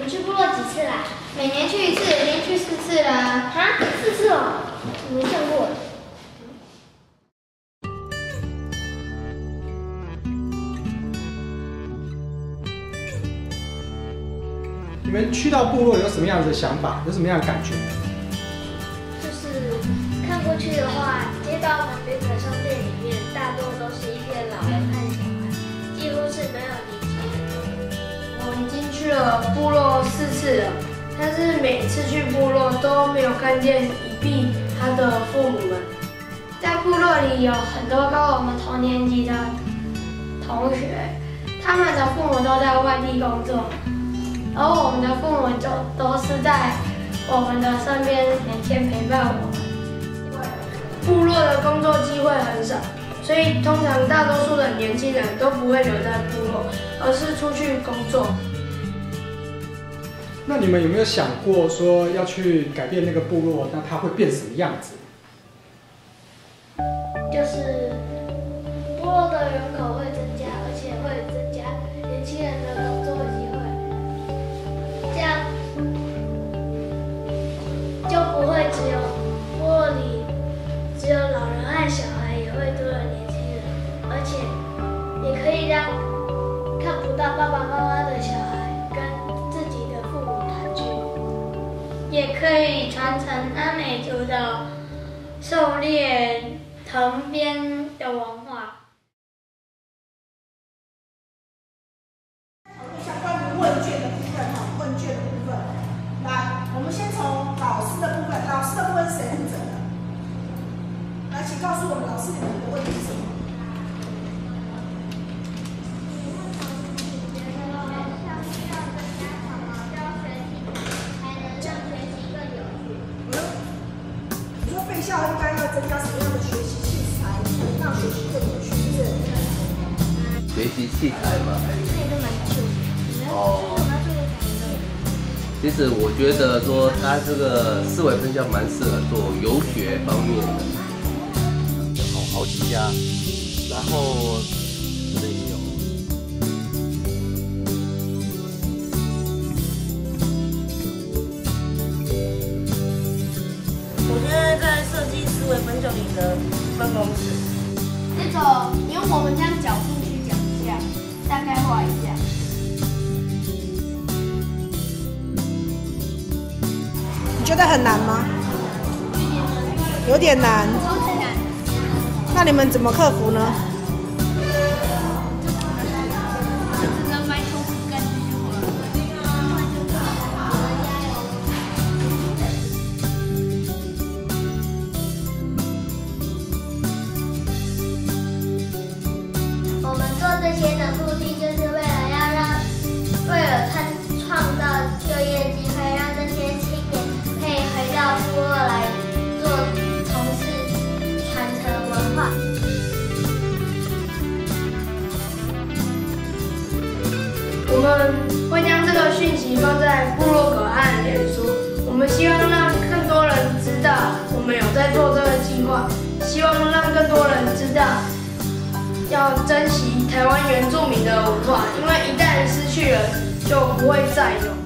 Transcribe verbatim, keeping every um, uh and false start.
们去部落几次啦？ 每年去一次，已经去四次啦。 啊，四次哦，没见过。 你们去到部落有什么样子的想法？有什么样的感觉？ 就是看过去的话，街道旁边的商店里面，大多都是一片老人和小孩，几乎是没有年轻人。 我已经去了部落四次了，但是每次去部落都没有看见一碧他的父母们。在部落里有很多跟我们同年级的同学，他们的父母都在外地工作。而我们的父母就都是在我们的身边，每天陪伴我们。部落的工作机会很少，所以通常大多数的年轻人都不会留在部落，而是出去工作。 那你们有没有想过说要去改变那个部落？那它会变什么样子？ 就是部落的人口会增加，而且会增加年轻人的工作机会。这样就不会只有部落里只有老人和小孩，也会多了年轻人，而且也可以让看不到爸爸妈妈的小孩跟自己的父母团聚， 也可以传承阿美族的狩猎、藤编的文化。 相关于问卷的部分哈，问卷的部分，来，我们先从老师的部分，老师的部分是谁负责的？来，请告诉我们老师你们的问题是什么？你说备校应该要增加什么样的学习器材，让学习更有趣，是不是？ 学习器材嘛。 那个蛮久。 哦。其实我觉得说他这个思维分校蛮适合做游学方面的。 有好好几家，然后这里也有。 我现在在设计思维分校里的办公室。 这种用我们这样角度去讲一下，大概画一下。 你觉得很难吗？有点难。 超级难。 那你们怎么克服呢？ 只能埋头苦干就好了。 我们做这些的目的，就是为了要让，为了创创造就业机会，让这些青年可以回到部落来做从事传承文化。 我们会将这个讯息放在部落格和脸书，我们希望让更多人知道我们有在做这个计划，希望让更多人知道要珍惜台湾原住民的文化，因为一旦失去了，就不会再有。